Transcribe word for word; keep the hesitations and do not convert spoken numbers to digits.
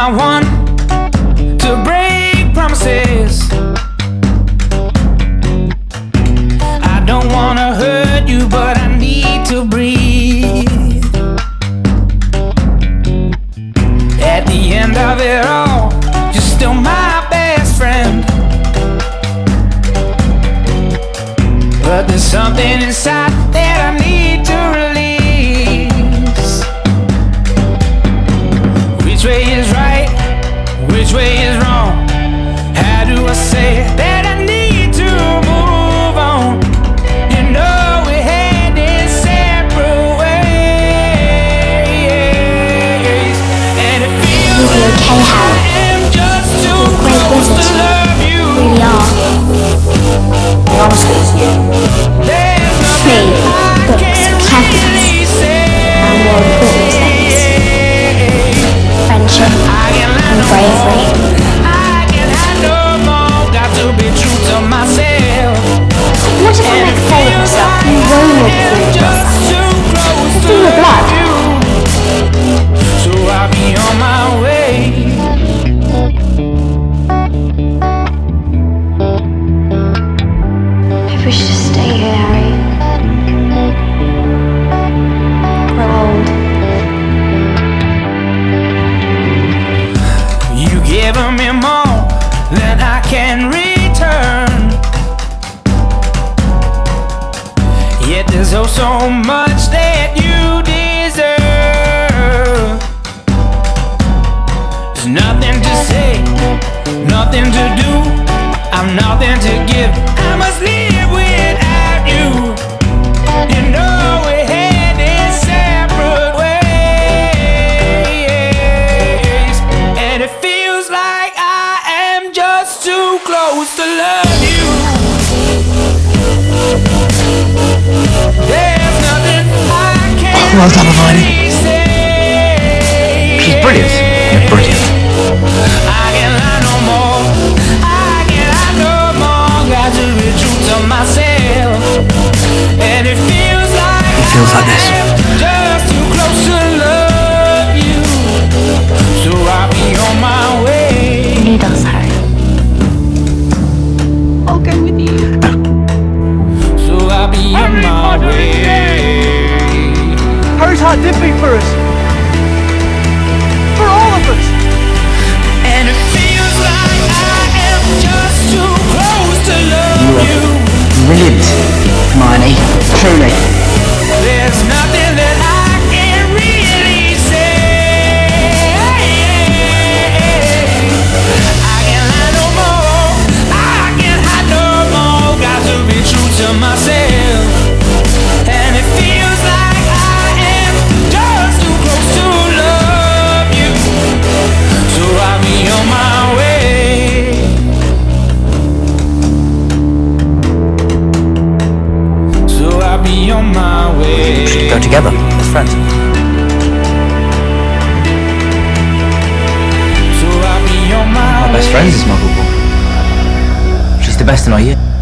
not one to break promises. I don't wanna hurt you, but I need to breathe. At the end of it all, you're still my best friend. But there's something inside that I need to release. Which way is right? Which way is wrong? How do I say that I need to move on? You know we're heading separate ways, and it feels like I am just too close to love you. Really are. The answer is you. Three books, cavities, and more important things. Friendship and bravery. What if I make a fool of myself and roll with you? It's in your blood. So I'll be on my way. Maybe we should just stay here, Harry. Grow old. You given me more than I can return. Yet there's oh so much that you deserve. There's nothing to say, nothing to do. I'm nothing to give. I must live without you. You know we're heading separate ways, and it feels like I am just too close to love you. There's nothing I can Well done, Hermione. say. She's brilliant. You're brilliant. I can't lie no more. I can't lie no more. Got to be true to myself, and it feels like It feels like this. I'm just too close to love you. So I'll be on my way. You need us, Harry. I'll go with you. So I'll be on my way. Harry's heart did beat for us. For all of us. And it feels like I am just too close to love you. Brilliant, Hermione. Truly. There's nothing that I can really say. I can't lie no more. I can't hide no more. Got to be true to myself, and it feels like I am just too close to love you. So I'll be on my way. So I'll be on my way. We should go together as friends. So I'll be on my My best way. friend is Muggle. She's the best in our year.